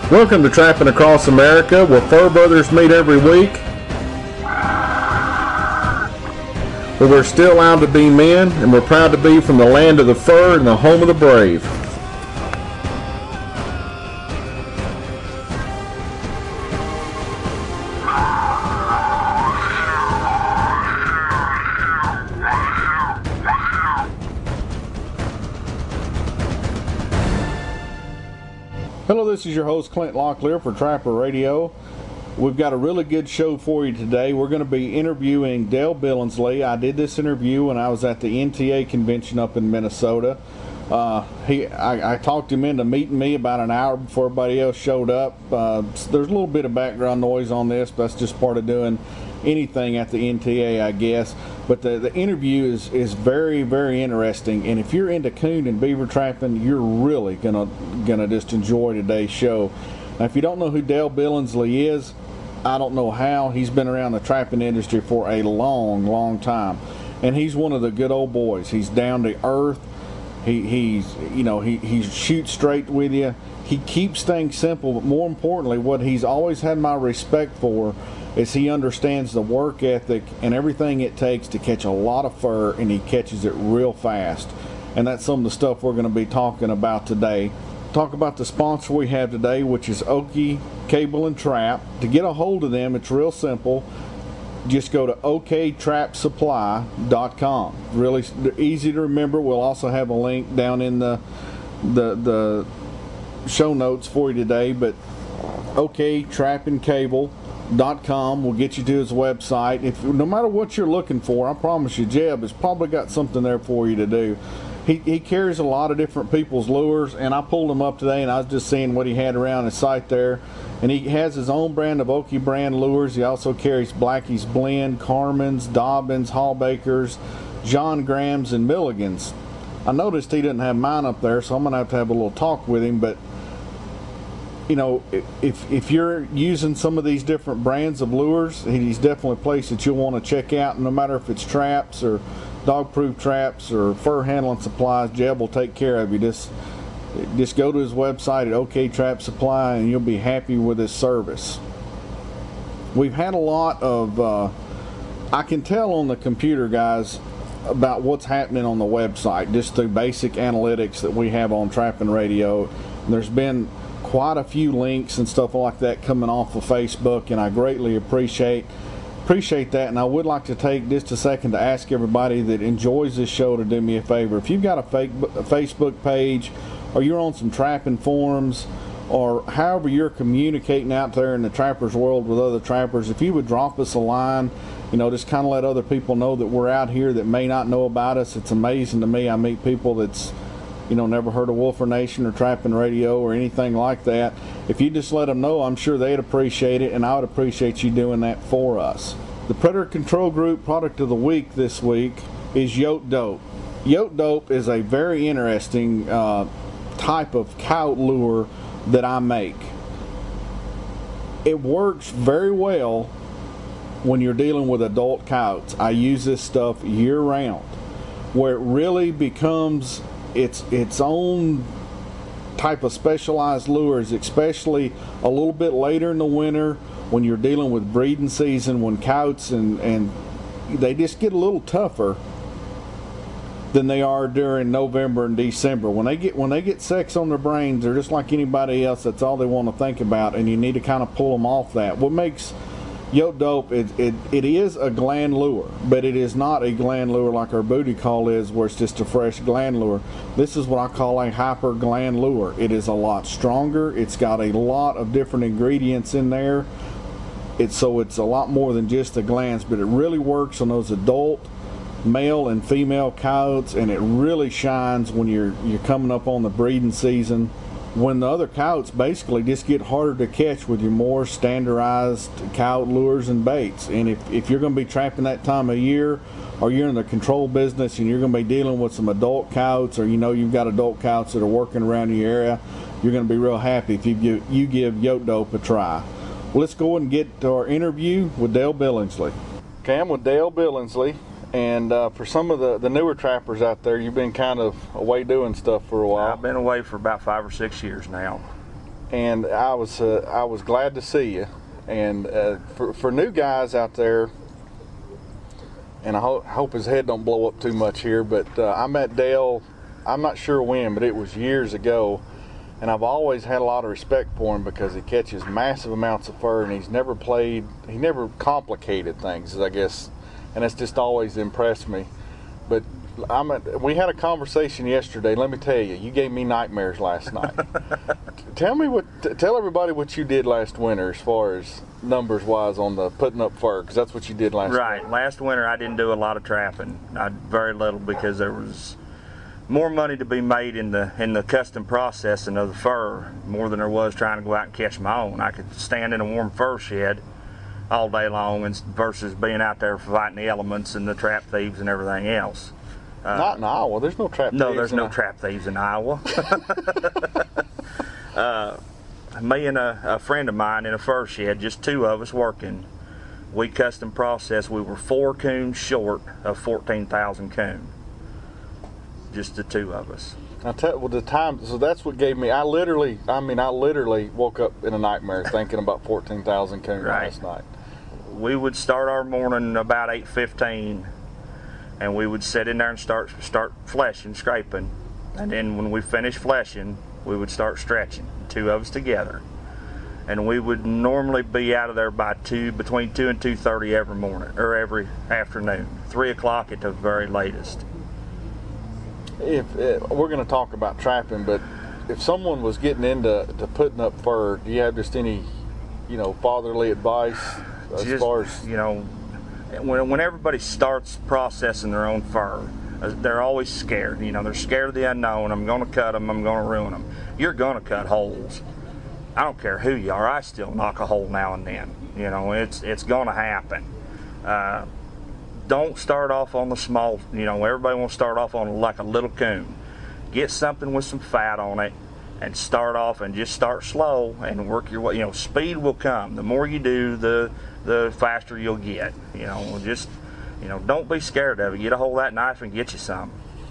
Welcome to Trapping Across America, where fur brothers meet every week. But we're still allowed to be men, and we're proud to be from the land of the fur and the home of the brave. Hello, this is your host Clint Locklear for Trapper Radio. We've got a really good show for you today. We're going to be interviewing Dale Billingsley. I did this interview when I was at the NTA convention up in Minnesota. I talked him into meeting me about an hour before everybody else showed up. There's a little bit of background noise on this, but that's just part of doing anything at the NTA, I guess. But the interview is very, very interesting, and if you're into coon and beaver trapping, you're really gonna just enjoy today's show. Now, if you don't know who Dale Billingsley is, I don't know how. He's been around the trapping industry for a long, long time, and he's one of the good old boys. He's down to earth. He shoots straight with you. He keeps things simple, but more importantly, what he's always had my respect for is he understands the work ethic and everything it takes to catch a lot of fur, and he catches it real fast. And that's some of the stuff we're going to be talking about today. Talk about the sponsor we have today, which is Okie Cable and Trap. To get a hold of them, it's real simple. Just go to oktrapsupply.com. Really easy to remember. We'll also have a link down in the show notes for you today, but oktrapandcable.com will get you to his website. No matter what you're looking for, I promise you, Jeb has probably got something there for you to do. He carries a lot of different people's lures, and I pulled him up today, and I was just seeing what he had around his site there. And he has his own brand of Okie brand lures. He also carries Blackie's Blend, Carmen's, Dobbins, Hallbakers, John Graham's, and Milligan's. I noticed he didn't have mine up there, so I'm going to have a little talk with him. But you know, if you're using some of these different brands of lures, he's definitely a place that you'll want to check out. No matter if it's traps or dog-proof traps or fur handling supplies, Jeb will take care of you. Just go to his website at OK Trap Supply, and you'll be happy with his service. We've had a lot of, I can tell on the computer, guys, about what's happening on the website, just through basic analytics that we have on Trapping Radio. And there's been quite a few links and stuff like that coming off of Facebook, and I greatly appreciate that. And I would like to take just a second to ask everybody that enjoys this show to do me a favor. If you've got a Facebook page, or you're on some trapping forums, or however you're communicating out there in the trappers world with other trappers, if you would drop us a line, just kind of let other people know that we're out here that may not know about us. It's amazing to me. I meet people that's never heard of Wolfer Nation or Trapping Radio or anything like that. If you just let them know, I'm sure they'd appreciate it, and I would appreciate you doing that for us. The Predator Control Group product of the week this week is Yote Dope. Yote Dope is a very interesting type of coyote lure that I make. It works very well when you're dealing with adult coyotes. I use this stuff year round. Where it really becomes its own type of specialized lures, especially a little bit later in the winter when you're dealing with breeding season, when coyotes and they just get a little tougher than they are during November and December. When they get sex on their brains, they're just like anybody else. That's all they want to think about, and you need to kind of pull them off that. What makes Yote Dope, it is a gland lure, but it is not a gland lure like our booty call is, where it's just a fresh gland lure. This is what I call a hyper gland lure. It is a lot stronger. It's got a lot of different ingredients in there. It's a lot more than just the glands, but it really works on those adult male and female coyotes, and it really shines when you're coming up on the breeding season, when the other coyotes basically just get harder to catch with your more standardized coyote lures and baits. And if you're going to be trapping that time of year, or you're in the control business and you're going to be dealing with some adult coyotes, or you've got adult coyotes that are working around your area, you're going to be real happy if you give Yote Dope a try. Well, let's go and get to our interview with Dale Billingsley. Okay, I'm with Dale Billingsley. And for some of the newer trappers out there, you've been kind of away doing stuff for a while. I've been away for about 5 or 6 years now. and I was glad to see you. And for new guys out there, and I hope his head don't blow up too much here, but I met Dale, I'm not sure when, but it was years ago, and I've always had a lot of respect for him because he catches massive amounts of fur, and he never complicated things, I guess, and that's just always impressed me. But we had a conversation yesterday. Let me tell you, you gave me nightmares last night. Tell everybody what you did last winter as far as numbers wise on the putting up fur, because that's what you did last winter. Right. Last winter I didn't do a lot of trapping. Very little, because there was more money to be made in the custom processing of the fur, more than there was trying to go out and catch my own. I could stand in a warm fur shed all day long versus being out there fighting the elements and the trap thieves and everything else. Not in Iowa. There's no trap thieves. No, there's no trap thieves in Iowa. Me and a friend of mine in a fur shed, just two of us working, we custom processed. We were 4 coons short of 14,000 coon. Just the two of us. So that's what gave me. I literally woke up in a nightmare thinking about 14,000 coon last night. We would start our morning about 8:15, and we would sit in there and start fleshing, scraping, and then when we finished fleshing, we would start stretching, two of us together, and we would normally be out of there by between 2 and 2:30 every morning or every afternoon, 3 o'clock at the very latest. If we're going to talk about trapping, but if someone was getting into putting up fur, do you have just any, fatherly advice as far as when everybody starts processing their own fur, they're always scared. They're scared of the unknown. I'm going to cut them. I'm going to ruin them. You're going to cut holes. I don't care who you are. I still knock a hole now and then. It's going to happen. Don't start off on the small. Everybody wants to start off on like a little coon. Get something with some fat on it, and start off and just start slow and work your way. Speed will come. The more you do, the faster you'll get. Don't be scared of it. Get a hold of that knife and get you some.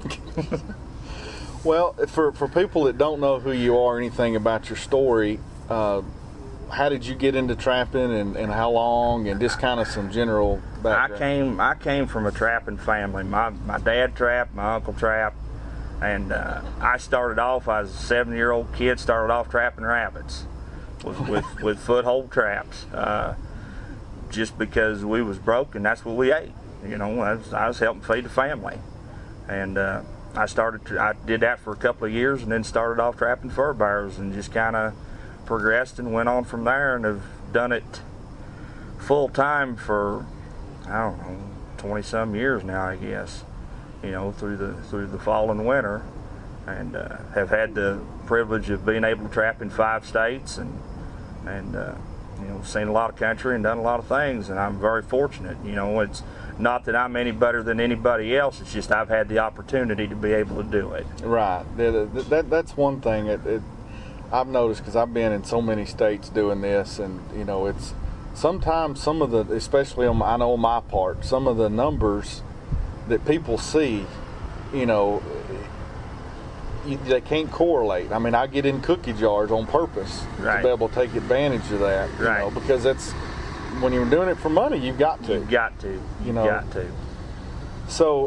Well, for people that don't know who you are or anything about your story, how did you get into trapping and how long, and just kind of some general background? I came from a trapping family. My dad trapped, my uncle trapped, and I started off, I was a 7-year-old kid, started off trapping rabbits with foothold traps, just because we was broke and that's what we ate. I was helping feed the family, and I did that for a couple of years, and then started off trapping fur bears, and just kind of progressed and went on from there, and have done it full time for, I don't know, 20 some years now, I guess, through the fall and winter, and have had the privilege of being able to trap in 5 states, and seen a lot of country and done a lot of things, and I'm very fortunate. It's not that I'm any better than anybody else, it's just I've had the opportunity to be able to do it. Right. That's one thing I've noticed, because I've been in so many states doing this, and it's sometimes some of the, especially on my part, some of the numbers that people see, they can't correlate. I mean, I get in cookie jars on purpose to be able to take advantage of that, because that's, when you're doing it for money, you've got to. You've got to. So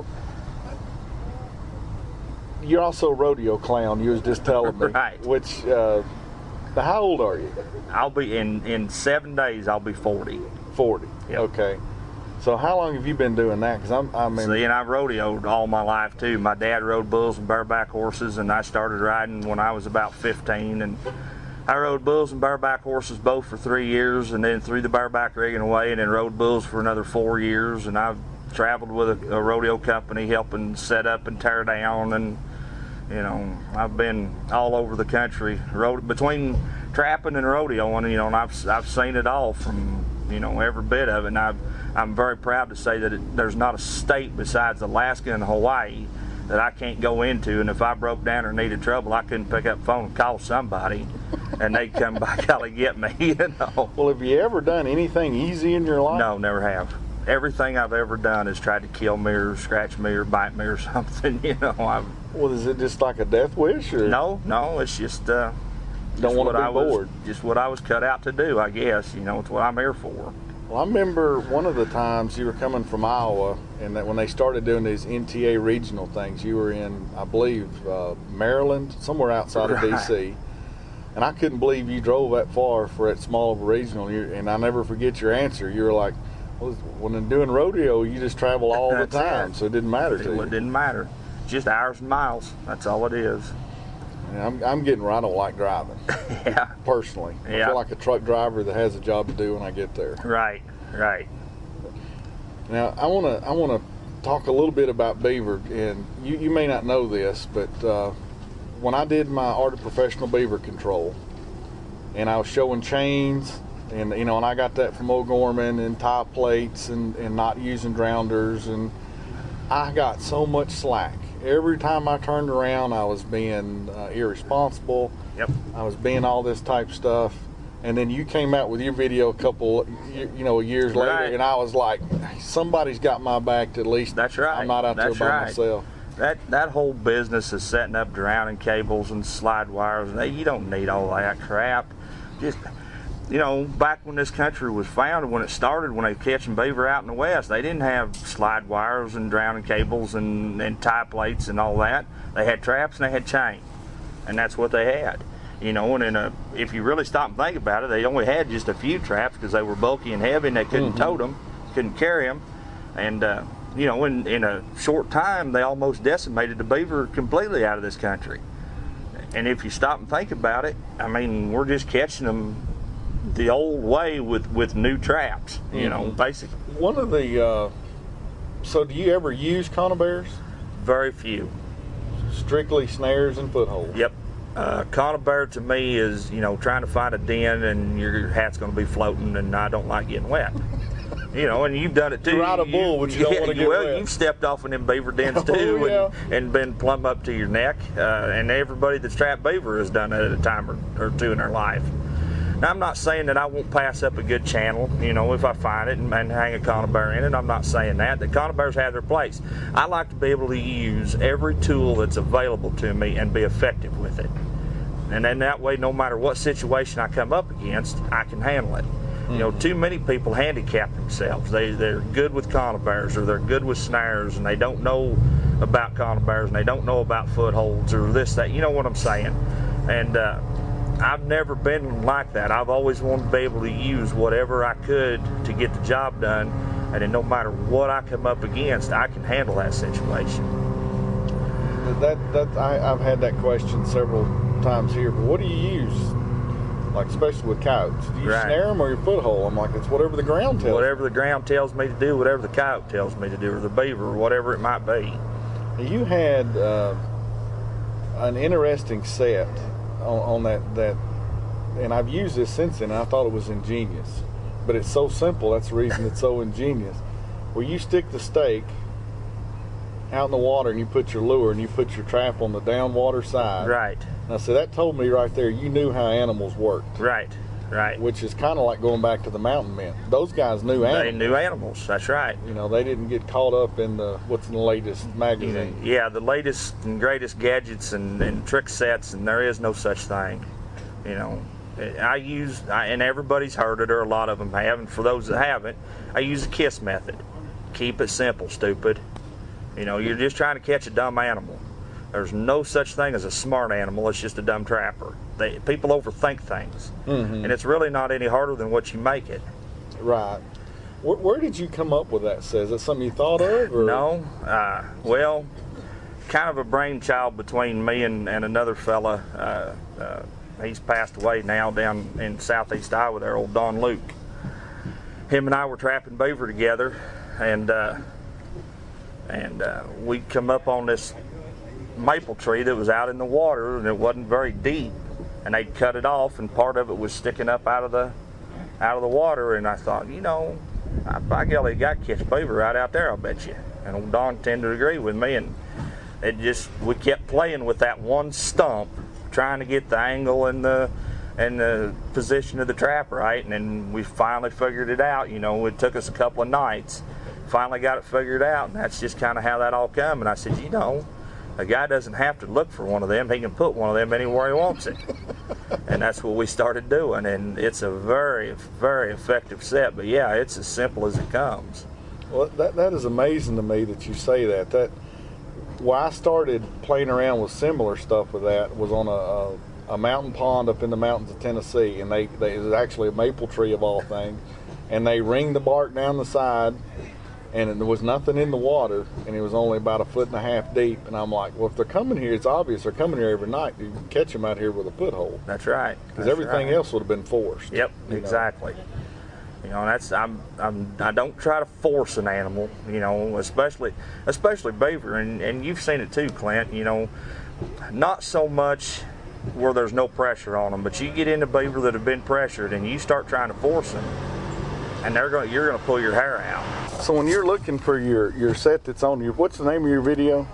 you're also a rodeo clown, you was just telling me. Right. Which, how old are you? I'll be, in 7 days, I'll be 40. 40, yep. Okay. So how long have you been doing that? Because See, and I've rodeoed all my life too. My dad rode bulls and bareback horses, and I started riding when I was about 15, and I rode bulls and bareback horses both for 3 years, and then threw the bareback rigging away, and then rode bulls for another 4 years, and I've traveled with a rodeo company helping set up and tear down, and I've been all over the country, between trapping and rodeoing, and I've seen it all from every bit of it, and I'm very proud to say that there's not a state besides Alaska and Hawaii that I can't go into, and if I broke down or needed trouble, I couldn't pick up the phone and call somebody, and they'd come by golly get me. Well, have you ever done anything easy in your life? No, never have. Everything I've ever done is tried to kill me or scratch me or bite me or something. Well, is it just like a death wish, or? No, it's just Don't want to be bored. Just what I was cut out to do, I guess. You know, it's what I'm here for. Well, I remember one of the times you were coming from Iowa, and that when they started doing these NTA regional things, you were in, I believe, Maryland, somewhere outside of D.C., and I couldn't believe you drove that far for that small of a regional, and I'll never forget your answer. You were like, well, when doing rodeo, you just travel all the time, so it didn't matter to you. It didn't matter. Just hours and miles. That's all it is. And I'm getting where I don't like driving. Yeah. Personally. I feel like a truck driver that has a job to do when I get there. Right, right. Now, I want to talk a little bit about beaver, and you may not know this, but when I did my Art of Professional Beaver Control, and I was showing chains, and you know, and I got that from O'Gorman, and tie plates, and not using drowners, and I got so much slack. Every time I turned around, I was being irresponsible. Yep. I was being all this type stuff. And then you came out with your video a couple, years later, and I was like, somebody's got my back. At least that's right. I'm not out there by myself. That whole business is setting up drowning cables and slide wires. You don't need all that crap. Just, you know, back when this country was founded, when it started, when they were catching beaver out in the West, they didn't have slide wires and drowning cables and tie plates and all that. They had traps and they had chain, and that's what they had. You know, and if you really stop and think about it, they only had just a few traps because they were bulky and heavy and they couldn't tote them, couldn't carry them. And, you know, in a short time, they almost decimated the beaver completely out of this country. And if you stop and think about it, I mean, we're just catching them the old way with new traps, you know, basically. One of the, so do you ever use conibears? Very few. Strictly snares and footholds? Yep. Conibear to me is, you know, trying to find a den and your hat's going to be floating, and I don't like getting wet. You know, and you've done it too. To ride a bull, but you don't want to get wet. Well, you've stepped off in them beaver dens too, and been plumb up to your neck. And everybody that's trapped beaver has done it at a time or two in their life. Now, I'm not saying that I won't pass up a good channel, you know, if I find it and hang a conibear in it. I'm not saying that. The conibears have their place. I like to be able to use every tool that's available to me and be effective with it. And then that way, no matter what situation I come up against, I can handle it. You know, too many people handicap themselves. They're good with conibears, or they're good with snares, and they don't know about conibears, and they don't know about footholds, or this, that. You know what I'm saying? And I've never been like that. I've always wanted to be able to use whatever I could to get the job done, and then no matter what I come up against, I can handle that situation. I've had that question several times here, but what do you use? Like, especially with coyotes, do you snare them or your foothold? I'm like, it's whatever the ground tells. Whatever the ground tells me to do, whatever the coyote tells me to do, or the beaver, or whatever it might be. You had an interesting set on that, and I've used this since then, and I thought it was ingenious. But it's so simple, that's the reason it's so ingenious. Where you stick the stake out in the water and you put your lure and you put your trap on the downwater side. Right. Now, so that told me right there you knew how animals worked. Right, right. Which is kind of like going back to the mountain men. Those guys knew animals. They knew animals, that's right. You know, they didn't get caught up in what's in the latest magazine. Yeah, the latest and greatest gadgets and trick sets, and there is no such thing. You know, and everybody's heard it, or a lot of them have, and for those that haven't, I use the KISS method. Keep it simple, stupid. You know, you're just trying to catch a dumb animal. There's no such thing as a smart animal. It's just a dumb trapper. People overthink things, and it's really not any harder than what you make it. Right. Where did you come up with that? Is that something you thought of? Or? No. Well, kind of a brainchild between me and another fella. He's passed away now down in southeast Iowa there, old Don Luke. Him and I were trapping beaver together, and we come up on this maple tree that was out in the water, and it wasn't very deep, and they'd cut it off, and part of it was sticking up out of the water. And I thought, you know, by golly, you got to catch beaver right out there, I'll bet you. And old Don tended to agree with me, and we kept playing with that one stump, trying to get the angle and the position of the trap right, and then we finally figured it out. You know, it took us a couple of nights. Finally got it figured out, and that's just kind of how that all come. And I said, you know, A guy doesn't have to look for one of them. He can put one of them anywhere he wants it. And that's what we started doing, and it's a very, very effective set. But yeah, it's as simple as it comes. Well, that is amazing to me that you say that. Well, I started playing around with similar stuff with that was on a mountain pond up in the mountains of Tennessee, and it was actually a maple tree of all things, and they ringed the bark down the side, and there was nothing in the water, and it was only about 1.5 feet deep. And I'm like, well, if they're coming here, it's obvious they're coming here every night. You can catch them out here with a foothold. That's right. Because everything else would have been forced. Yep, exactly. You know, that's I don't try to force an animal. You know, especially beaver, and you've seen it too, Clint. You know, not so much where there's no pressure on them, but you get into beaver that have been pressured, and you start trying to force them, and you're gonna pull your hair out. So when you're looking for your set that's on your, what's the name of your video?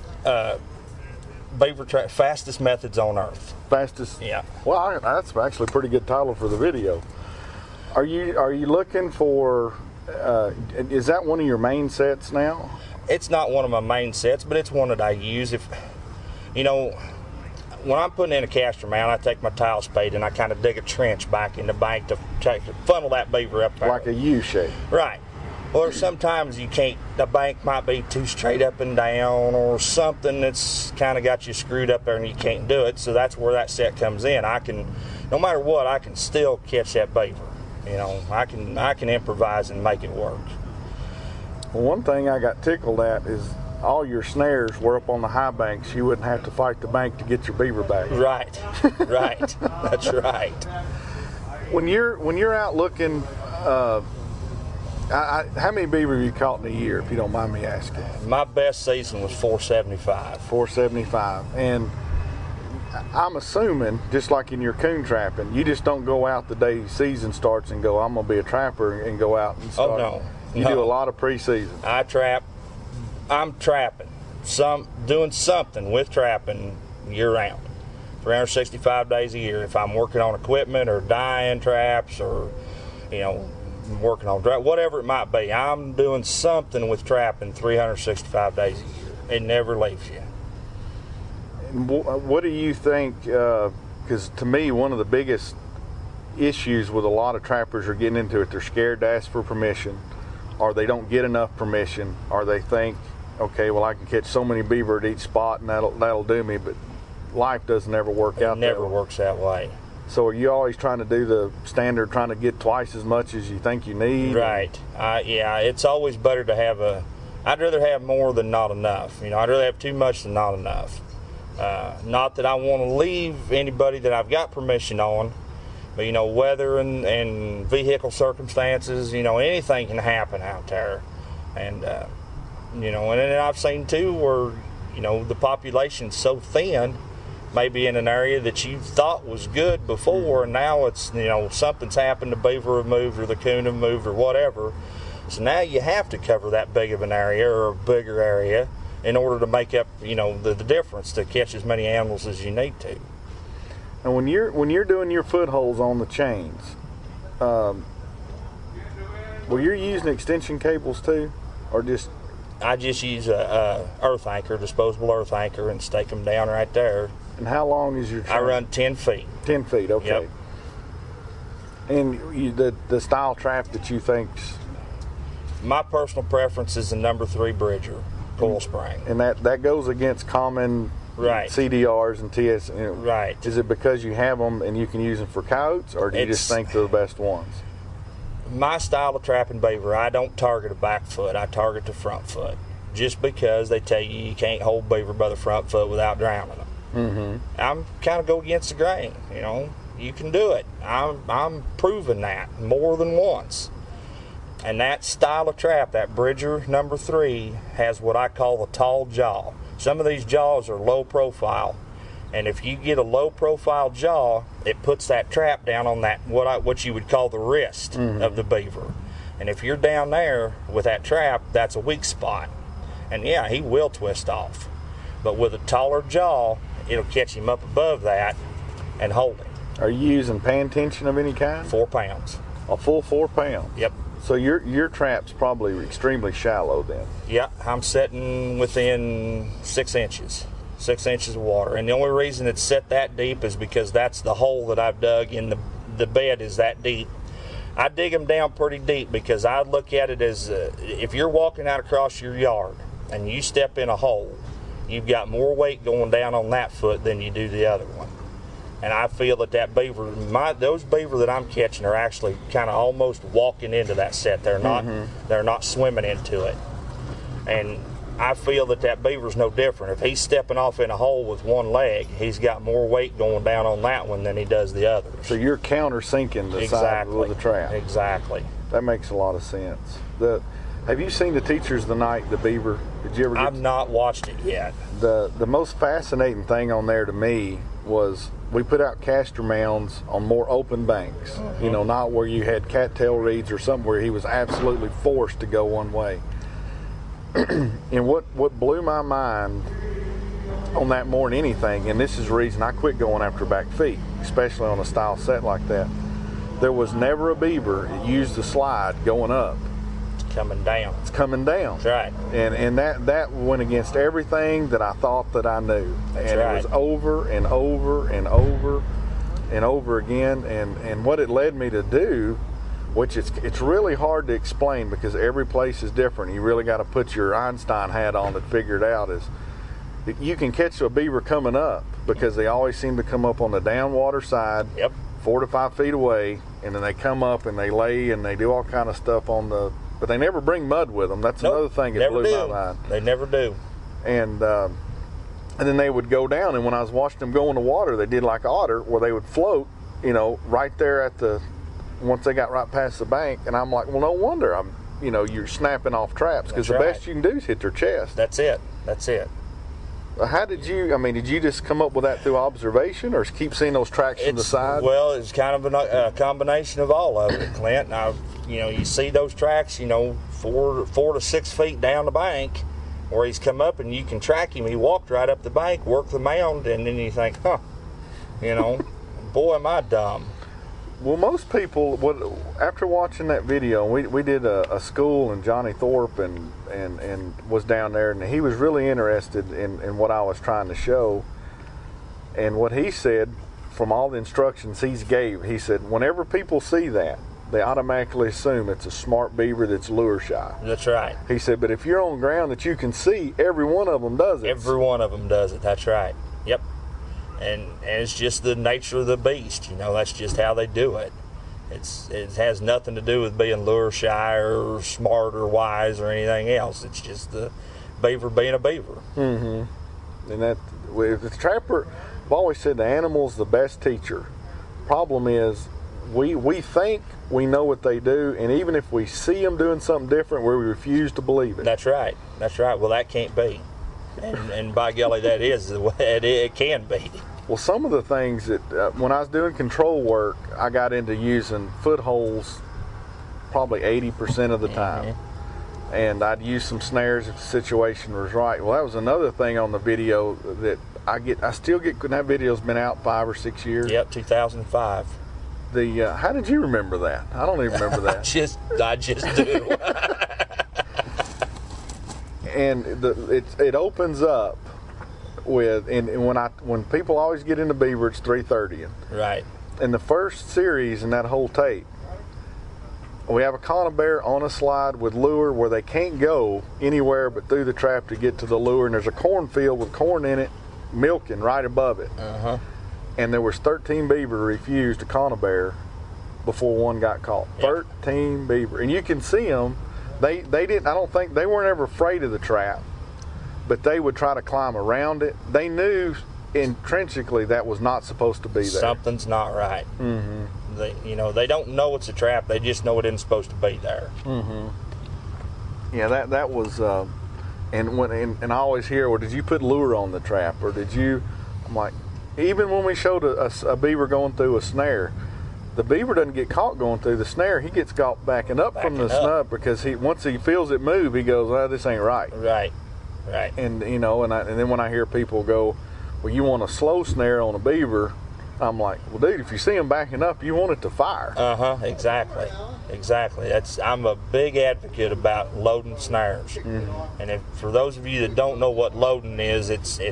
Beaver trap, fastest methods on earth. Fastest? Yeah. Well, that's actually a pretty good title for the video. Are you looking for, is that one of your main sets now? It's not one of my main sets, but it's one that I use. If, you know, when I'm putting in a caster mount, I take my tile spade and I kind of dig a trench back in the bank to funnel that beaver up there. Like a U shape. Right. Or sometimes you can't, the bank might be too straight up and down, or something that's kind of got you screwed up there and you can't do it. So that's where that set comes in. I can, no matter what, I can still catch that beaver. You know, I can improvise and make it work. Well, one thing I got tickled at is all your snares were up on the high banks. You wouldn't have to fight the bank to get your beaver back. Right, right. That's right. When you're out looking, how many beaver have you caught in a year, if you don't mind me asking? My best season was 475. 475, and I'm assuming, just like in your coon trapping, you just don't go out the day season starts and go, I'm gonna be a trapper, and go out and start. Oh no. You do a lot of pre-season. I'm trapping, doing something with trapping year round, 365 days a year. If I'm working on equipment or dyeing traps, or, you know, working on whatever it might be, I'm doing something with trapping 365 days a year. It never leaves you. And what do you think? Because to me, one of the biggest issues with a lot of trappers are getting into it, they're scared to ask for permission, or they don't get enough permission, or they think, okay, well, I can catch so many beaver at each spot and that'll do me, but life doesn't ever work out that way. It never works that way. So are you always trying to do the standard, trying to get twice as much as you think you need? Right. Yeah, it's always better to have I'd rather have more than not enough. You know, I'd rather have too much than not enough. Not that I want to leave anybody that I've got permission on, but, you know, weather and vehicle circumstances, you know, anything can happen out there. And, you know, and then I've seen too where, you know, the population's so thin, maybe in an area that you thought was good before, and now it's, you know, something's happened, the beaver have moved or the coon have moved or whatever. So now you have to cover that big of an area or a bigger area in order to make up, you know, the difference to catch as many animals as you need to. And when you're doing your footholds on the chains, well, you're using extension cables too, or just? I just use a earth anchor, disposable earth anchor, and stake them down right there. And how long is your chain? I run 10 feet. 10 feet, okay. Yep. And the style trap that you think's? My personal preference is the number 3 Bridger coil spring. And that goes against common right. CDRs and TS. Right. Is it because you have them and you can use them for coyotes, or do you just think they're the best ones? My style of trapping beaver, I don't target a back foot, I target the front foot. Just because they tell you can't hold beaver by the front foot without drowning them. Mm-hmm. I'm kind of go against the grain, you know. You can do it. I'm proving that more than once. And that style of trap, that Bridger number 3, has what I call a tall jaw. Some of these jaws are low profile, and if you get a low profile jaw, it puts that trap down on that what you would call the wrist of the beaver. And if you're down there with that trap, that's a weak spot. And yeah, he will twist off. But with a taller jaw, it'll catch him up above that and hold him. Are you using pan tension of any kind? 4 pounds. A full 4 pounds? Yep. So your trap's probably extremely shallow then? Yeah, I'm setting within 6 inches. 6 inches of water. And the only reason it's set that deep is because that's the hole that I've dug in the bed is that deep. I dig them down pretty deep because I look at it as if you're walking out across your yard and you step in a hole, you've got more weight going down on that foot than you do the other one. And I feel that beaver, those beaver that I'm catching are actually kind of almost walking into that set. They're not swimming into it. And I feel that beaver's no different. If he's stepping off in a hole with one leg, he's got more weight going down on that one than he does the others. So you're countersinking the side of the trap. Exactly. That makes a lot of sense. Have you seen the Teachers of the Night, the beaver? Did you ever I've not watched it yet. The most fascinating thing on there to me was we put out castor mounds on more open banks. You know, not where you had cattail reeds or something where he was absolutely forced to go one way. And what blew my mind on that more than anything, and this is the reason I quit going after back feet, especially on a style set like that, there was never a beaver that used the slide going up. It's coming down. It's coming down. That's right. And that went against everything that I thought that I knew. That's and right. It was over and over and over and over again. And what it led me to do, which it's really hard to explain because every place is different. You really got to put your Einstein hat on to figure it out. Is you can catch a beaver coming up because they always seem to come up on the downwater side, 4 to 5 feet away, and then they come up and they lay and they do all kind of stuff but they never bring mud with them. That's another thing that blew my mind. They never do. And then they would go down, and when I was watching them go in the water, they did like otter, where they would float, right there once they got right past the bank. And I'm like, well, no wonder you're snapping off traps, because the best you can do is hit their chest. That's it. How did you just come up with that through observation, or keep seeing those tracks from the side? Well, it's kind of a combination of all of it, Clint. Now, you see those tracks, 4 to 6 feet down the bank where he's come up, and you can track him. He walked right up the bank, worked the mound, and then you think, boy, am I dumb. Well, most people, after watching that video, we did a school, and Johnny Thorpe and was down there, and he was really interested in what I was trying to show. And what he said, from all the instructions he gave, he said, whenever people see that, they automatically assume it's a smart beaver that's lure shy. That's right. He said, but if you're on ground that you can see, every one of them does it. Every one of them does it. That's right. Yep. And it's just the nature of the beast. That's just how they do it. It has nothing to do with being lure shy or smart or wise or anything else. It's just the beaver being a beaver. Mm-hmm. And the trapper, I've always said the animal's the best teacher. Problem is, we think we know what they do, and even if we see them doing something different, we refuse to believe it. That's right. Well, that can't be. And by golly, that is the way it can be. Well, some of the things that, when I was doing control work, I got into using footholds probably 80% of the time. And I'd use some snares if the situation was right. Well, that was another thing on the video that I still get, that video's been out 5 or 6 years. Yep, 2005. How did you remember that? I don't even remember that. I just do. And it opens up with, and when people always get into beaver, it's 3:30. Right. In the first series in that whole tape, we have a conibear on a slide with lure where they can't go anywhere but through the trap to get to the lure, and there's a cornfield with corn in it, milking right above it. And there was 13 beaver refused a conibear before one got caught. Yep. 13 beaver, and you can see them. They didn't. I don't think they weren't ever afraid of the trap, but they would try to climb around it. They knew intrinsically that was not supposed to be there. Something's not right. Mm-hmm. They don't know it's a trap. They just know it isn't supposed to be there. Mm-hmm. Yeah, that was. And I always hear, well, did you put lure on the trap, or did you? I'm like, even when we showed a beaver going through a snare, the beaver doesn't get caught going through the snare. He gets caught backing up from the snub, because once he feels it move, he goes, oh, this ain't right. Right. And and then when I hear people go, well, you want a slow snare on a beaver, I'm like, well, dude, if you see him backing up, you want it to fire. Exactly. I'm a big advocate about loading snares. And for those of you that don't know what loading is, it's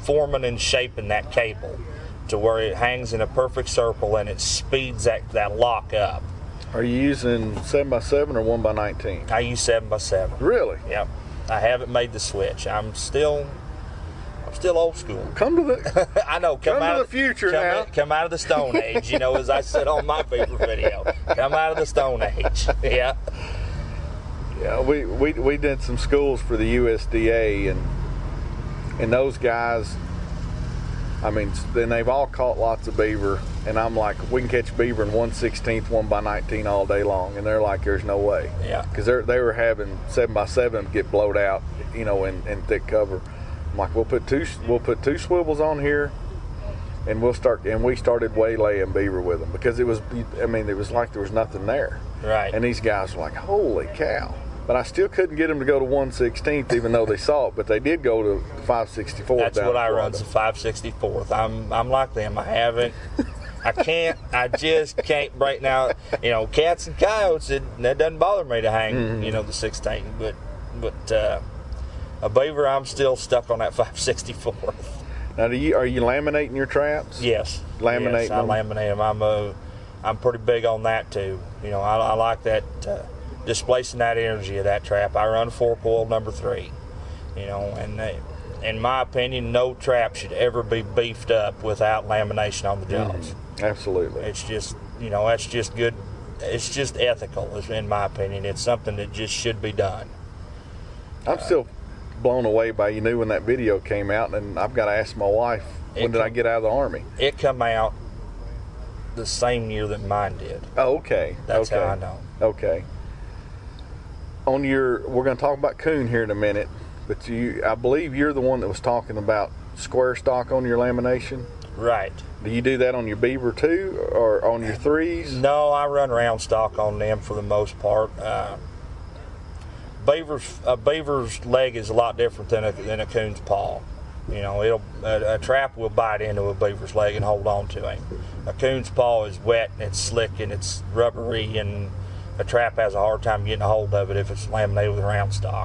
forming and shaping that cable to where it hangs in a perfect circle and it speeds that lock up. Are you using 7x7 or 1x19? I use 7x7. Really? Yep. I haven't made the switch. I'm still old school. Come to the I know. Come to the future now. Come out of the Stone Age, you know, as I said on my beaver video. Come out of the Stone Age. Yeah. Yeah, we did some schools for the USDA, and those guys, I mean, then they've all caught lots of beaver, and I'm like, we can catch beaver in 1/16 1x19 all day long, and they're like, there's no way. Yeah. Because they were having 7x7 get blowed out, you know, in thick cover. I'm like, we'll put two swivels on here, and we started waylaying beaver with them, because it was like there was nothing there. Right. And these guys were like, holy cow. But I still couldn't get them to go to 1/16 even though they saw it, but they did go to 5/64. That's what I run, so 5/64. I'm like them. I just can't break now. You know, cats and coyotes, that doesn't bother me to hang, you know, the 16. But a beaver, I'm still stuck on that 5/64. Now, are you laminating your traps? Yes. Laminating them? I laminate them. I'm pretty big on that too. You know, I like that, displacing that energy of that trap. I run 4-coil number 3. You know, and in my opinion, no trap should ever be beefed up without lamination on the jaws. Absolutely. It's just, you know, that's just good. It's just ethical, in my opinion. It's something that just should be done. I'm still blown away by, you knew when that video came out, and I've got to ask my wife, when did I get out of the Army? It come out the same year that mine did. Oh, okay. That's how I know. Okay. We're going to talk about coon here in a minute, but I believe you're the one that was talking about square stock on your lamination. Right. Do you do that on your beaver too, or on your 3s? No, I run round stock on them for the most part. A beaver's leg is a lot different than a coon's paw. You know, a trap will bite into a beaver's leg and hold on to him. A coon's paw is wet and it's slick and it's rubbery, and a trap has a hard time getting a hold of it if it's laminated with round stock.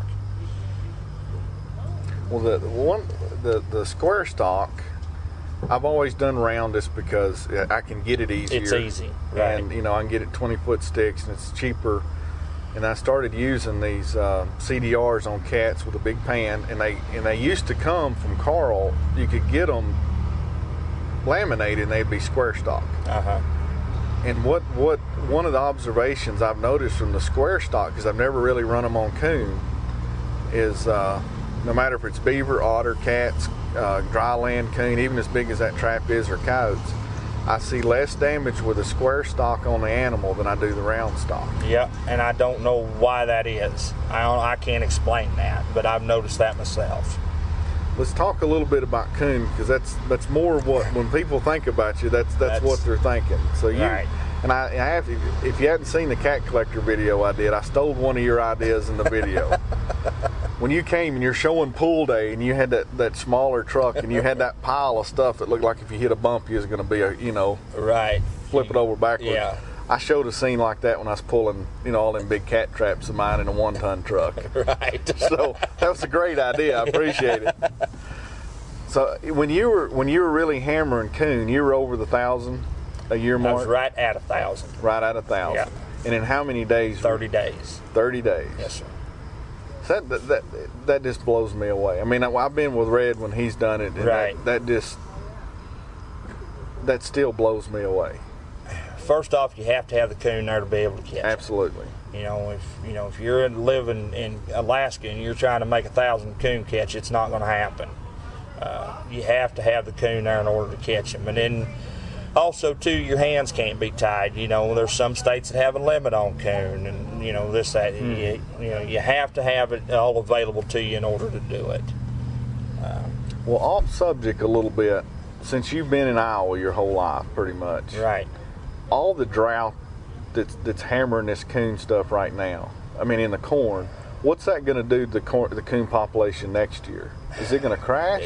Well, the square stock, I've always done round just because I can get it easier. It's easy, right? And you know, I can get it 20-foot sticks, and it's cheaper. And I started using these CDRs on cats with a big pan, and they used to come from Carl. You could get them laminated, and they'd be square stock. And what one of the observations I've noticed from the square stock, because I've never really run them on coon, is no matter if it's beaver, otter, cats, dry land coon, even as big as that trap is, or coyotes, I see less damage with a square stock on the animal than I do the round stock. Yeah, and I don't know why that is. I can't explain that, but I've noticed that myself. Let's talk a little bit about coon, because that's more what, when people think about you, that's what they're thinking. So right. And I have to, if you hadn't seen the cat collector video I did, I stole one of your ideas in the video. When you came and you're showing pool day, and you had that smaller truck, and you had that pile of stuff that looked like if you hit a bump, you was going to be right, flip it over backwards. Yeah. I showed a scene like that when I was pulling, all them big cat traps of mine in a 1-ton truck. Right. So that was a great idea. I appreciate it. So when you were really hammering coon, you were over the 1,000 a year mark. I was right at 1,000. Right at 1,000. Yeah. And in how many days? 30 days. 30 days. Yes, sir. So that just blows me away. I mean, I've been with Red when he's done it, and right. that still blows me away. First off, you have to have the coon there to be able to catch. Absolutely. It. If you're living in Alaska and you're trying to make 1,000 coon catch, it's not going to happen. You have to have the coon there in order to catch them, and then also too, your hands can't be tied. There's some states that have a limit on coon, and this, that. You have to have it all available to you in order to do it. Well, off subject a little bit. Since you've been in Iowa your whole life, pretty much. Right. All the drought that's hammering this coon stuff right now. I mean, in the corn. What's that going to do to the coon population next year? Is it going to crash?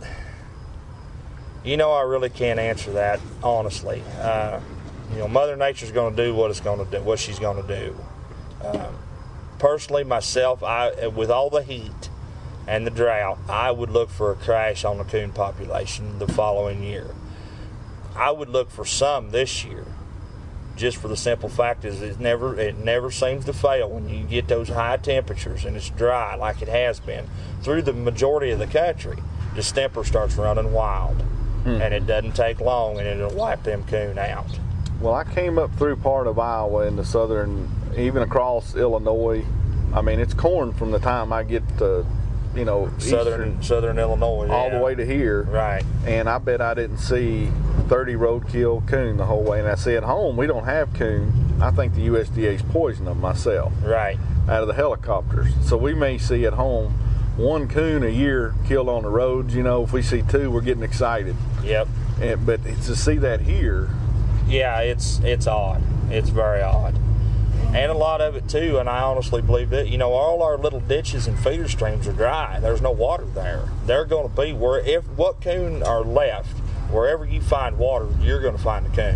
I really can't answer that honestly. Mother Nature's going to do what she's going to do. Personally, myself, with all the heat and the drought, I would look for a crash on the coon population the following year. I would look for some this year, just for the simple fact is it never seems to fail when you get those high temperatures and it's dry like it has been through the majority of the country. Distemper starts running wild, and it doesn't take long, and it'll wipe them coon out. Well, I came up through part of Iowa into southern, even across Illinois. I mean, it's corn from the time I get to, southern Illinois, all the way to here. Right. And I bet I didn't see 30 roadkill coon the whole way. And I say at home we don't have coon. I think the USDA's poisoning them myself. Right. Out of the helicopters. So we may see at home 1 coon a year killed on the roads. If we see 2, we're getting excited. Yep. But to see that here. Yeah, it's odd. It's very odd. And a lot of it too, and I honestly believe that, all our little ditches and feeder streams are dry. There's no water there. They're going to be what coon are left, wherever you find water, you're going to find the coon.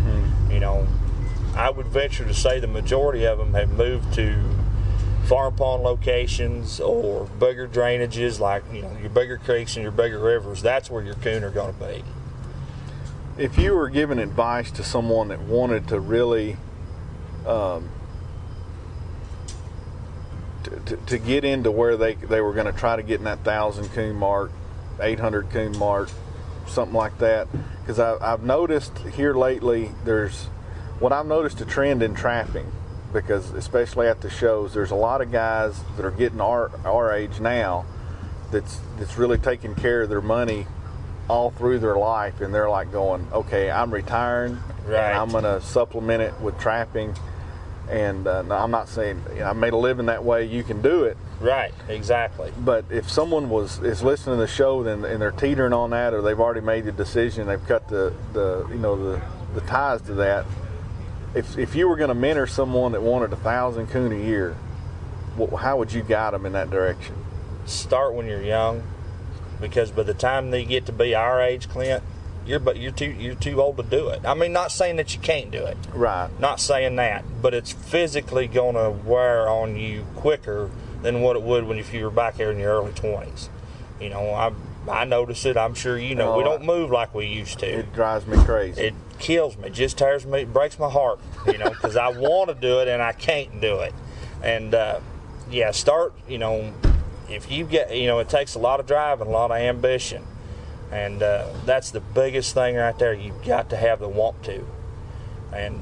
I would venture to say the majority of them have moved to farm pond locations or bigger drainages like, your bigger creeks and your bigger rivers. That's where your coon are going to be. If you were giving advice to someone that wanted to really to get into where they were going to try to get in that 1,000 coon mark, 800 coon mark, something like that, because I've noticed here lately I've noticed a trend in trapping, because especially at the shows, there's a lot of guys that are getting our age now that's really taking care of their money all through their life, and they're like going, okay, I'm retiring, right, and I'm going to supplement it with trapping. And no, I'm not saying I made a living that way. You can do it. Right, exactly. But if someone is listening to the show and they're teetering on that, or they've already made the decision, they've cut the ties to that. If you were going to mentor someone that wanted 1,000 coon a year, how would you guide them in that direction? Start when you're young, because by the time they get to be our age, Clint, you're too old to do it. I mean, not saying that you can't do it. Right. Not saying that, but it's physically going to wear on you quicker than what it would if you were back here in your early 20s. I notice it. I'm sure we don't move like we used to. It drives me crazy. It kills me. Just tears me. It breaks my heart. Because I want to do it and I can't do it. And start. If you get, it takes a lot of drive and a lot of ambition. And that's the biggest thing right there. You've got to have the want to. And,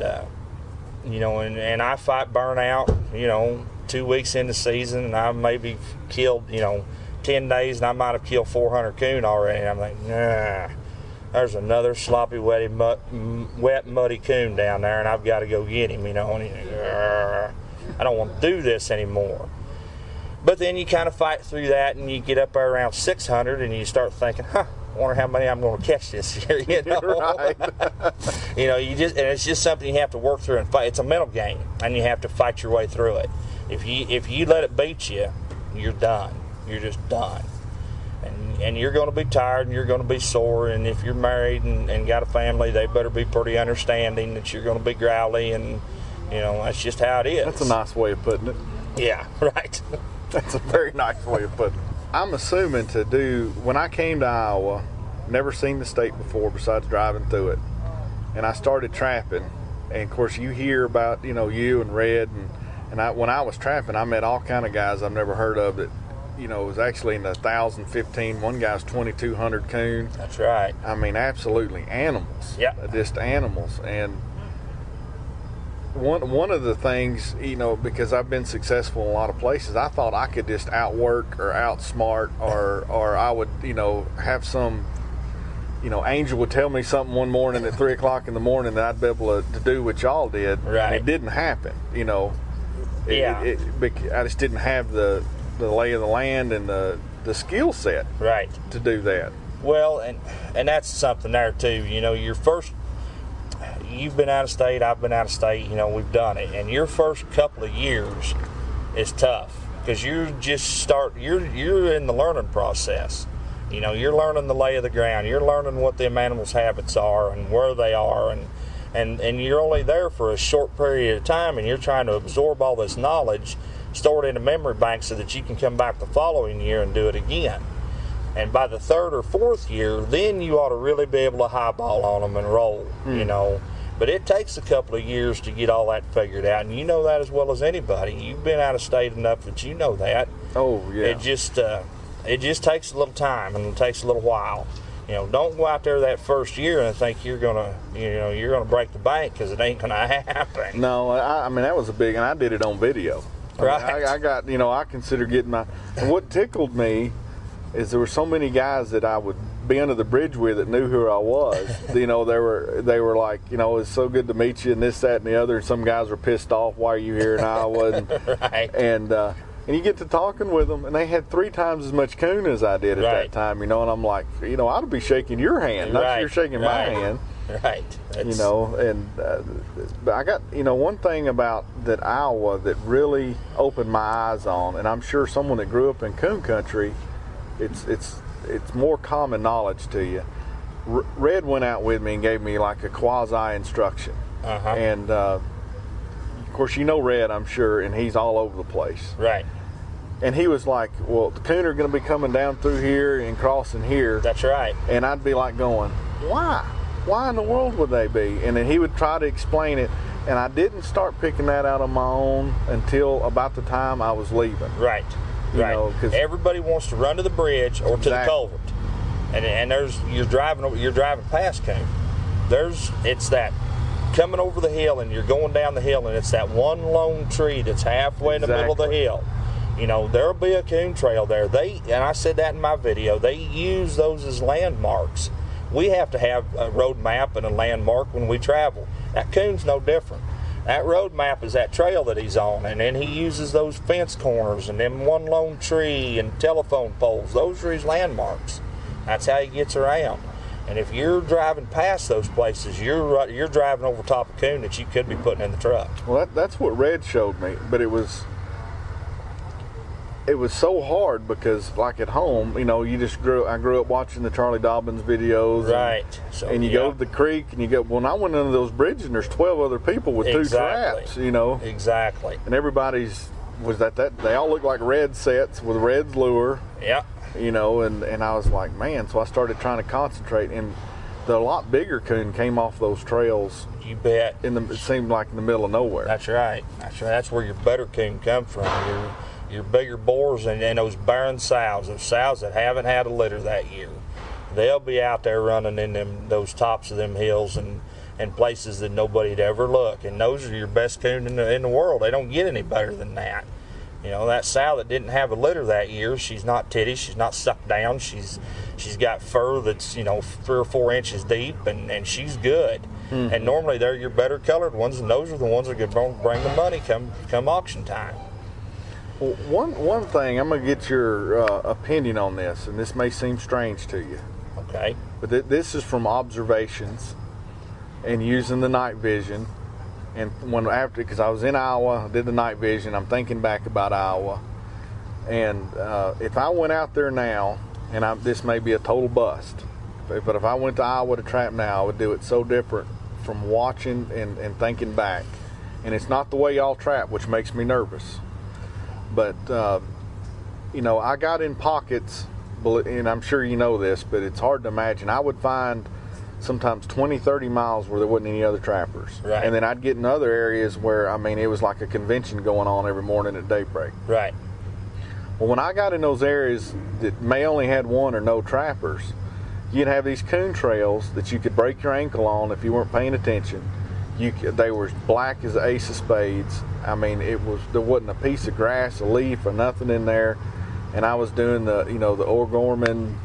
and I fight burnout, 2 weeks into season, and I maybe killed, 10 days, and I might have killed 400 coon already. And I'm like, nah, there's another sloppy, wet, muddy coon down there, and I've got to go get him, and I don't want to do this anymore. But then you kind of fight through that, and you get up there around 600, and you start thinking, I wonder how many I'm going to catch this year. Right. And it's just something you have to work through and fight. It's a mental game, and you have to fight your way through it. If you let it beat you, you're done. You're just done. And you're going to be tired, and you're going to be sore. And if you're married and got a family, they better be pretty understanding that you're going to be growly, and that's just how it is. That's a nice way of putting it. Yeah, right. That's a very nice way of putting it. I'm assuming when I came to Iowa, never seen the state before besides driving through it, and I started trapping, and of course you hear about, you and Red, and when I was trapping, I met all kind of guys I've never heard of that, was actually in the 1,015, one guy's 2,200 coon. That's right. I mean, absolutely animals. Yeah. Just animals. And one of the things, because I've been successful in a lot of places, I thought I could just outwork or outsmart or I would, have some, Angel would tell me something one morning at 3 o'clock in the morning that I'd be able to do what y'all did. Right. And it didn't happen, Yeah. I just didn't have the lay of the land and the skill set. Right. To do that. Well, and that's something there too. You've been out of state, I've been out of state, we've done it. And your first couple of years is tough because you're in the learning process. You're learning the lay of the ground. You're learning what them animals' habits are and where they are. And you're only there for a short period of time, and you're trying to absorb all this knowledge store it in a memory bank so that you can come back the following year and do it again. And by the 3rd or 4th year, then you ought to really be able to highball on them and roll, you know. But it takes a couple of years to get all that figured out, and you know that as well as anybody. You've been out of state enough that you know that. Oh, yeah. It just takes a little time, and it takes a little while. You know, don't go out there that first year and think you're gonna break the bank, because it ain't gonna happen. No, I mean, that was a big, and I did it on video. Right. I got, you know, I consider getting my. And what tickled me is there were so many guys that I would be under the bridge with that knew who I was. You know, they were like, you know, it's so good to meet you, and this, that, and the other. And some guys were pissed off, why are you here in Iowa? And, Right. And you get to talking with them, and they had 3 times as much coon as I did at that time, you know. And I'm like, you know, I'd be shaking your hand, not you're shaking my hand. Right. You know, and but I got, you know, one thing about that Iowa that really opened my eyes on, and I'm sure someone that grew up in coon country, it's more common knowledge to you. Red went out with me and gave me like a quasi instruction, and of course, you know Red, I'm sure, and he's all over the place. Right. And he was like, well, the coon are going to be coming down through here and crossing here. That's right. And I'd be like going, why? Why in the world would they be? And then he would try to explain it. And I didn't start picking that out on my own until about the time I was leaving. Right. You know, 'cause everybody wants to run to the bridge or to the culvert. And you're driving past coon. It's that coming over the hill, and you're going down the hill, and it's that one lone tree that's halfway in the middle of the hill. You know, there'll be a coon trail there. And I said that in my video, they use those as landmarks. We have to have a road map and a landmark when we travel. That coon's no different. That road map is that trail that he's on, and then he uses those fence corners and them one lone tree and telephone poles. Those are his landmarks. That's how he gets around. And if you're driving past those places, you're driving over top of coon that you could be putting in the truck. Well, that's what Red showed me, but it was so hard because, like at home, you know, I grew up watching the Charlie Dobbins videos. Right. And you go to the creek, and you go, well, I went under those bridges, and there's 12 other people with 2 traps, you know. Exactly. And everybody's, they all look like Red sets with Red's lure. Yeah. You know, and I was like, man, so I started trying to concentrate, and the lot bigger coon came off those trails. You bet. It seemed like in the middle of nowhere. That's right. That's where your better coon come from. Your bigger boars and those barren sows, those sows that haven't had a litter that year. They'll be out there running in those tops of them hills and places that nobody'd ever look. And those are your best coon in the world. They don't get any better than that. You know, that sow that didn't have a litter that year, she's not titty, she's not sucked down, she's got fur that's, you know, 3 or 4 inches deep, and she's good. Mm-hmm. And normally they're your better colored ones, and those are the ones that are going to bring the money come auction time. Well, one thing, I'm going to get your opinion on this, and this may seem strange to you. Okay. But this is from observations and using the night vision. And because I was in Iowa, I did the night vision, I'm thinking back about Iowa. And if I went out there now, and this may be a total bust, but if I went to Iowa to trap now, I would do it so different from watching and thinking back. And it's not the way y'all trap, which makes me nervous. But, you know, I got in pockets, and I'm sure you know this, but it's hard to imagine. I would find sometimes 20, 30 miles where there wasn't any other trappers. Right. And then I'd get in other areas where, I mean, it was like a convention going on every morning at daybreak. Right. Well, when I got in those areas that may only had 1 or no trappers, you'd have these coon trails that you could break your ankle on if you weren't paying attention. They were black as the ace of spades. I mean, there wasn't a piece of grass, a leaf, or nothing in there. And I was doing the O'Gorman,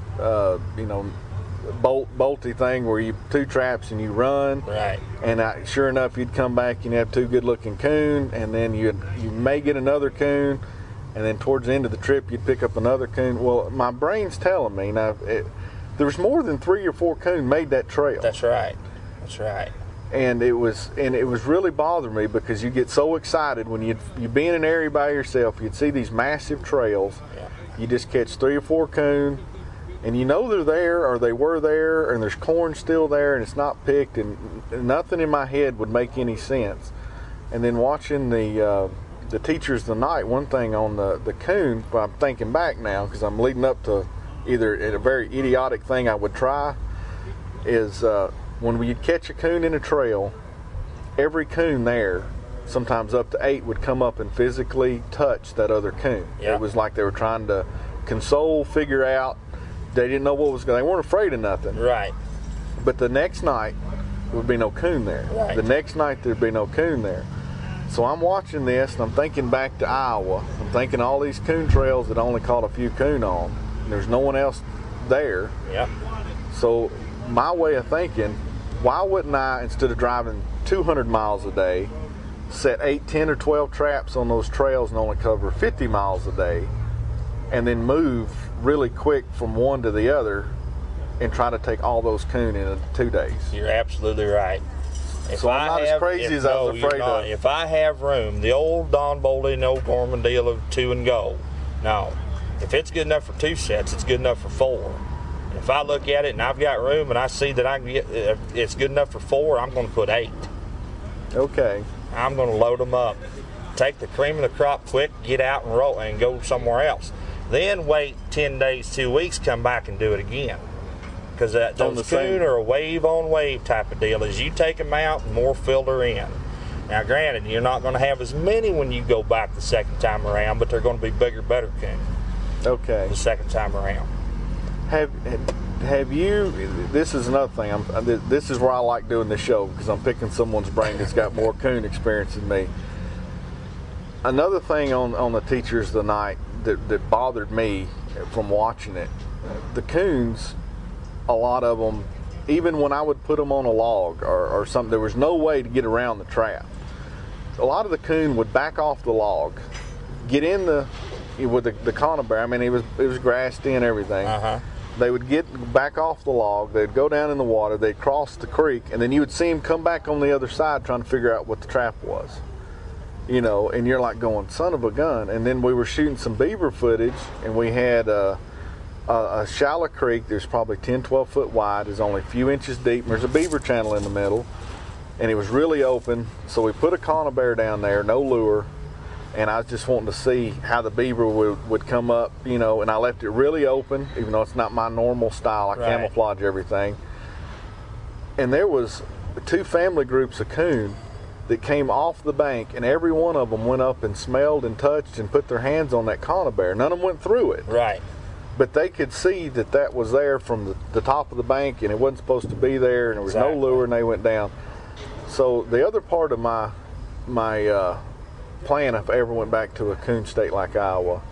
bolty thing where you 2 traps and you run. Right. And sure enough, you'd come back and you have 2 good-looking coon, and then you may get another coon, and then towards the end of the trip, you'd pick up another coon. Well, my brain's telling me now, there was more than 3 or 4 coon made that trail. That's right. That's right. And it was really bothering me because you get so excited when you be in an area by yourself. You'd see these massive trails. Yeah. You just catch 3 or 4 coon, and you know they're there, or they were there, and there's corn still there, and it's not picked, and nothing in my head would make any sense. And then watching the the teachers tonight, one thing on the coon, but I'm thinking back now because I'm leading up to either a very idiotic thing I would try, is when we'd catch a coon in a trail, every coon there, sometimes up to 8, would come up and physically touch that other coon. Yeah. It was like they were trying to console, figure out. They didn't know what was going on. They weren't afraid of nothing. Right. But the next night, there would be no coon there. Right. The next night, there'd be no coon there. So I'm watching this, and I'm thinking back to Iowa. I'm thinking all these coon trails that only caught a few coon on. And there's no one else there. Yeah. So my way of thinking, why wouldn't I, instead of driving 200 miles a day, set 8, 10, or 12 traps on those trails and only cover 50 miles a day, and then move really quick from one to the other and try to take all those coon in 2 days? You're absolutely right. So I'm not as crazy as I was afraid of. If I have room, the old Don Boley and old Gorman deal of 2 and go. No. If it's good enough for 2 sets, it's good enough for 4. And if I look at it and I've got room and I see that I can get, it's good enough for 4, I'm going to put 8. Okay. I'm going to load them up. Take the cream of the crop quick, get out and roll and go somewhere else. Then wait 10 days, 2 weeks, come back and do it again. Because those coon are a wave-on-wave type of deal. As you take them out, more filter in. Now, granted, you're not going to have as many when you go back the second time around, but they're going to be bigger, better coon. Okay. The second time around. Have you? This is another thing. This is where I like doing this show, because I'm picking someone's brain that's got more coon experience than me. Another thing on the teachers tonight that bothered me from watching it, the coons, a lot of them, even when I would put them on a log or something, there was no way to get around the trap. A lot of the coon would back off the log, get in with the conibear. I mean, it was grassed in, everything. They would get back off the log, they'd go down in the water, they'd cross the creek, and then you would see them come back on the other side trying to figure out what the trap was. You know, and you're like going, son of a gun. And then we were shooting some beaver footage, and we had a shallow creek. There's probably 10, 12 foot wide. It's only a few inches deep, and there's a beaver channel in the middle, and it was really open. So we put a conibear down there, no lure, and I was just wanting to see how the beaver would come up, you know, and I left it really open, even though it's not my normal style. I camouflage everything. And there was 2 family groups of coon that came off the bank, and every one of them went up and smelled and touched and put their hands on that conibear. None of them went through it. Right. But they could see that was there from the top of the bank, and it wasn't supposed to be there, and there was no lure, and they went down. So the other part of my plan, if I ever went back to a coon state like Iowa,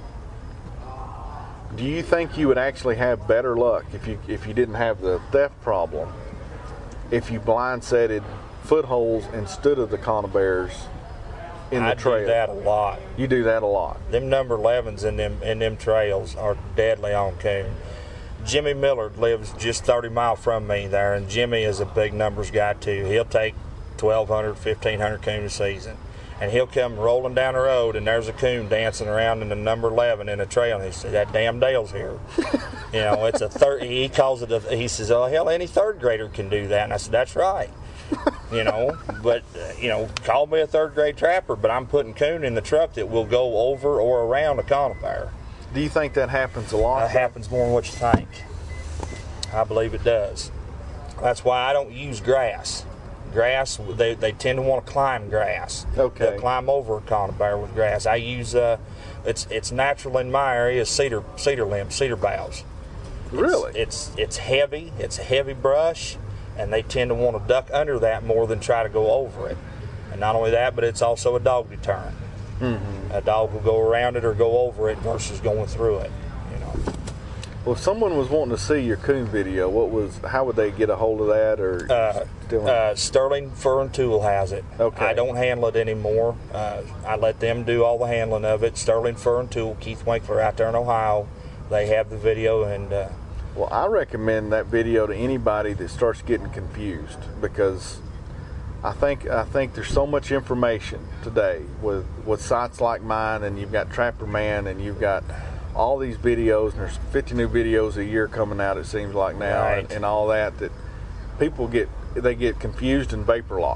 do you think you would actually have better luck if you didn't have the theft problem, if you blind-setted footholds instead of the conibears in the trail? I do that a lot. You do that a lot. Them number 11s in them trails are deadly on coon. Jimmy Millard lives just 30 miles from me there, and Jimmy is a big numbers guy too. He'll take 1,200, 1,500 coon a season, and he'll come rolling down the road, and there's a coon dancing around in the number 11 in a trail, and he says, that damn Dale's here. You know, it's a third. He calls it he says, oh hell, any third grader can do that. And I said, that's right. You know, but you know, call me a third grade trapper, but I'm putting coon in the truck that will go over or around a conibear. Do you think that happens a lot? It happens more than what you think. I believe it does. That's why I don't use grass. Grass, they tend to want to climb grass. Okay. They'll climb over a conibear with grass. I use it's natural in my area, cedar limbs, cedar boughs. Really? It's heavy. It's a heavy brush, and they tend to want to duck under that more than try to go over it. And not only that, but it's also a dog deterrent. Mm-hmm. A dog will go around it or go over it versus going through it. You know. Well, if someone was wanting to see your coon video, how would they get a hold of that? Or Sterling Fur and Tool has it. Okay. I don't handle it anymore. I let them do all the handling of it. Sterling Fur and Tool, Keith Winkler out there in Ohio. They have the video, and well, I recommend that video to anybody that starts getting confused, because I think there's so much information today with sites like mine, and you've got Trapper Man, and you've got all these videos, and there's 50 new videos a year coming out, it seems like now, right. and all that people get confused and vapor lock.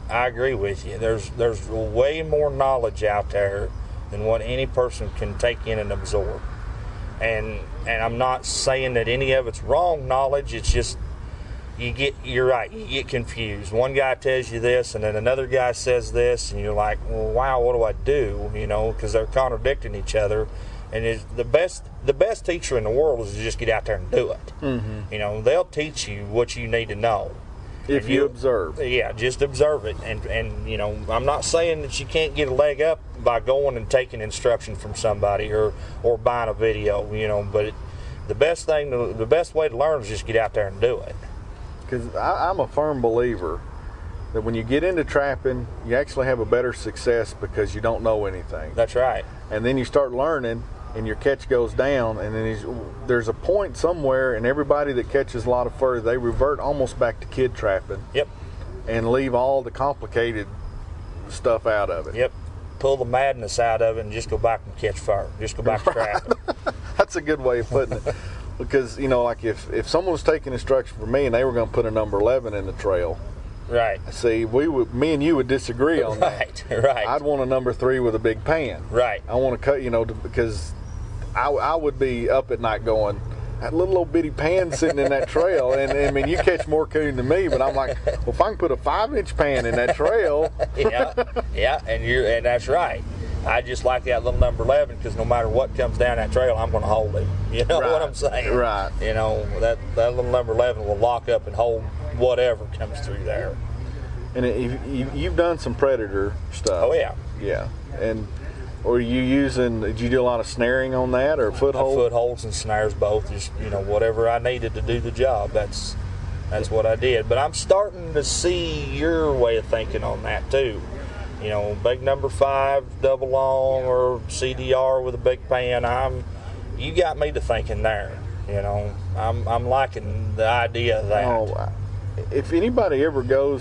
I agree with you. There's way more knowledge out there than what any person can take in and absorb. And I'm not saying that any of it's wrong knowledge. It's just you're right. You get confused. One guy tells you this, and then another guy says this, and you're like, well, wow, what do I do? You know, because they're contradicting each other. And the best teacher in the world is to just get out there and do it. Mm-hmm. You know, they'll teach you what you need to know. If you observe. Yeah, just observe it. And you know, I'm not saying that you can't get a leg up by going and taking instruction from somebody or buying a video, you know, but the best way to learn is just get out there and do it. Because I'm a firm believer that when you get into trapping, you actually have a better success because you don't know anything. That's right. And then you start learning, and your catch goes down, and then there's a point somewhere, and everybody that catches a lot of fur, they revert almost back to kid trapping. Yep. And leave all the complicated stuff out of it. Yep. Pull the madness out of it and just go back and catch fur. Just go back to trapping. That's a good way of putting it. Because, you know, like if someone was taking instruction from me and they were going to put a number 11 in the trail, right? See, me and you would disagree on that. Right. I'd want a number 3 with a big pan. Right. I want to cut, you know, because I would be up at night going, that little old bitty pan sitting in that trail, and I mean, you catch more coon than me, but I'm like, well, if I can put a 5-inch pan in that trail. yeah, and that's right. I just like that little number 11 because no matter what comes down that trail, I'm going to hold it. You know what I'm saying? Right. You know, that little number 11 will lock up and hold whatever comes through there. And you've done some predator stuff. Oh, yeah. Yeah. And did you do a lot of snaring on that or footholds? Footholds and snares both. Just, you know, whatever I needed to do the job, that's what I did. But I'm starting to see your way of thinking on that too. You know, big number 5, double long, or CDR with a big pan. You got me to thinking there. You know, I'm liking the idea of that. Oh, if anybody ever goes,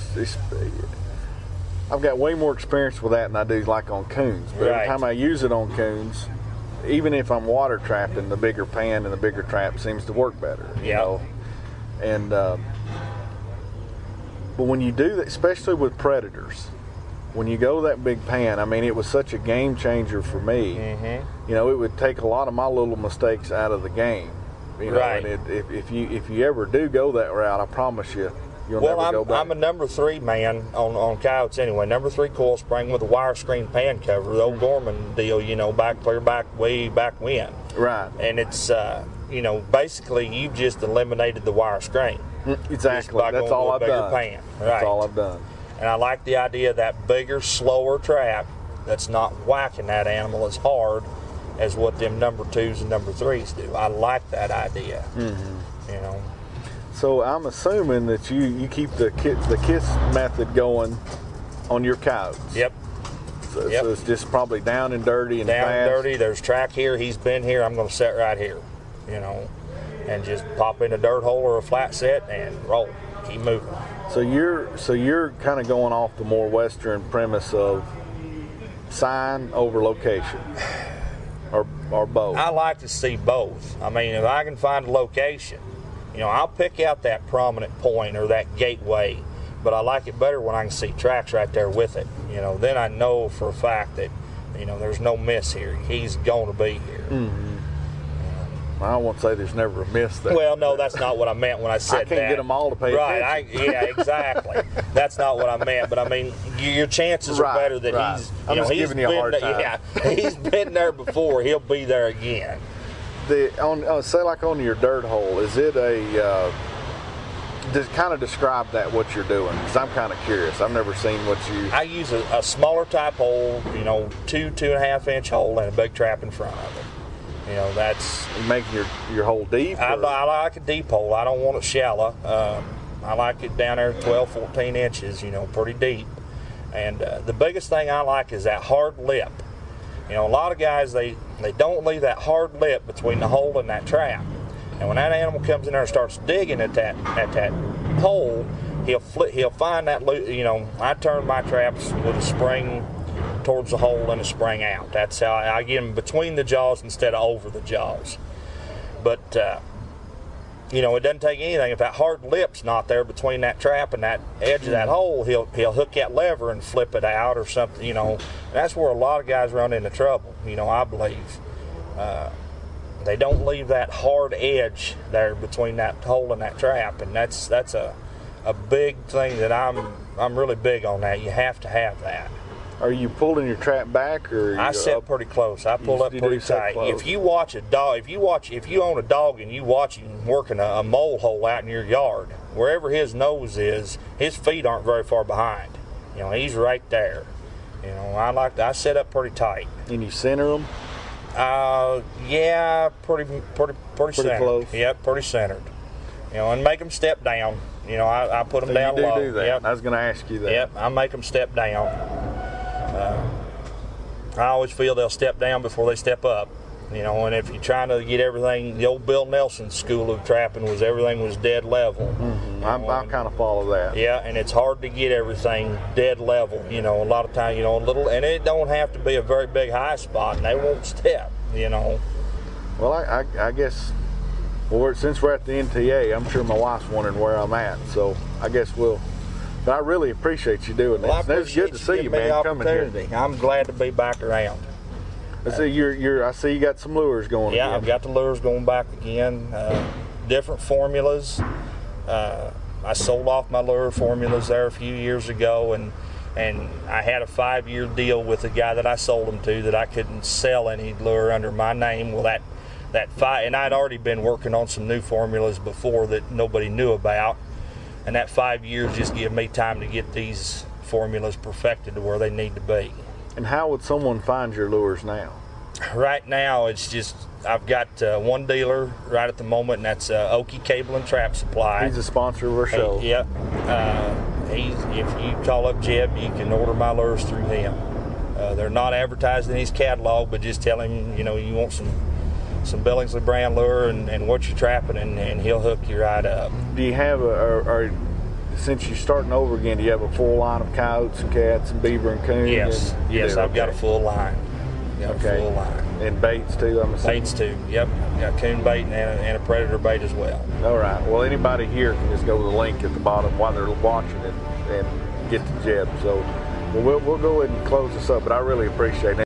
I've got way more experience with that than I do like on coons. But every time I use it on coons, even if I'm water trapping, the bigger pan and the bigger trap seems to work better. You know? And but when you do that, especially with predators, when you go that big pan, I mean, it was such a game changer for me. Mm-hmm. You know, it would take a lot of my little mistakes out of the game. You know, right. And if you ever do go that route, I promise you, you'll never go back. I'm a number 3 man on coyotes anyway. Number 3 coil spring with a wire screen pan cover, the old Gorman deal. You know, way back when. Right. And it's you know, basically you've just eliminated the wire screen. Exactly. That's all I've done. Pan. Right. That's all I've done. And I like the idea of that bigger, slower trap that's not whacking that animal as hard as what them number 2s and number 3s do. I like that idea. Mm-hmm. You know. So I'm assuming that you keep the kiss method going on your coyotes. Yep. So it's just probably down and dirty and down fast. And dirty. There's track here. He's been here. I'm going to set right here. You know, and just pop in a dirt hole or a flat set and roll. Keep moving. So you're kind of going off the more Western premise of sign over location, or both. I like to see both. I mean, if I can find a location, you know, I'll pick out that prominent point or that gateway, but I like it better when I can see tracks right there with it. You know, then I know for a fact that, you know, there's no miss here. He's going to be here. Mm-hmm. I won't say there's never a miss there. Well, no, that's not what I meant when I said that. I can't get them all to pay attention. Right, yeah, exactly. That's not what I meant. But, I mean, your chances are better that he's... I'm just giving you a hard time. Yeah, he's been there before. He'll be there again. Say like on your dirt hole, is it just kind of describe what you're doing, because I'm kind of curious. I've never seen what you... I use a smaller type hole, you know, 2.5 inch hole and a big trap in front of it. You know, that's... Make your hole deep? I like a deep hole. I don't want it shallow. I like it down there 12, 14 inches, you know, pretty deep. And the biggest thing I like is that hard lip. You know, a lot of guys, they don't leave that hard lip between the hole and that trap. And when that animal comes in there and starts digging at that hole, he'll find that, you know, I turn my traps with a spring towards the hole and a spring out. That's how I get them between the jaws instead of over the jaws. But you know, it doesn't take anything. If that hard lip's not there between that trap and that edge of that hole, he'll hook that lever and flip it out or something, you know. That's where a lot of guys run into trouble, you know, I believe. They don't leave that hard edge there between that hole and that trap, and that's a big thing that I'm really big on that. You have to have that. Are you pulling your trap back, or I sit pretty close? I pull up pretty tight. If you watch a dog, if you own a dog and you watch him working a mole hole out in your yard, wherever his nose is, his feet aren't very far behind. You know, he's right there. You know, I sit up pretty tight. And you center them? Yeah, pretty centered. Close. Yep, pretty centered. You know, and make them step down. You know, I put them down low. Do that. Yep. I was going to ask you that. Yep, I make them step down. I always feel they'll step down before they step up. You know, and if you're trying to get everything, the old Bill Nelson school of trapping was everything was dead level. Mm-hmm. I kind of follow that. Yeah, and it's hard to get everything dead level. You know, a lot of times, you know, and it don't have to be a very big high spot, and they won't step. You know. Well, I guess. Well, since we're at the NTA, I'm sure my wife's wondering where I'm at. So I guess we'll. But I really appreciate you doing this. Well, It's good to see you, man. Coming here. I'm glad to be back around. I see I see you got some lures going. Yeah, again. I've got the lures going back again. Different formulas. I sold off my lure formulas there a few years ago, and I had a 5-year deal with the guy that I sold them to that I couldn't sell any lure under my name. Well, and I'd already been working on some new formulas before that nobody knew about, and that 5 years just gave me time to get these formulas perfected to where they need to be. And how would someone find your lures now? Right now, it's just I've got one dealer right at the moment, and that's Okie Cable and Trap Supply. He's a sponsor of our show. Yep. If you call up Jeb, you can order my lures through him. They're not advertised in his catalog, but just tell him, you know, you want some Billingsley brand lure and what you're trapping, and he'll hook you right up. Do you have since you're starting over again, do you have a full line of coyotes and cats and beaver and coon? Yes, I've got a full line. A full line. And baits too, I'm assuming? Baits too, yep. Got coon bait and a predator bait as well. All right. Well, anybody here can just go to the link at the bottom while they're watching it and get to Jeb. So we'll go ahead and close this up, but I really appreciate it.